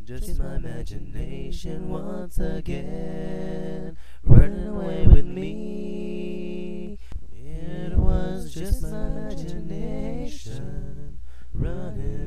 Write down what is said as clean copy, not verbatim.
Just my imagination once again, running away with me. It was just my imagination running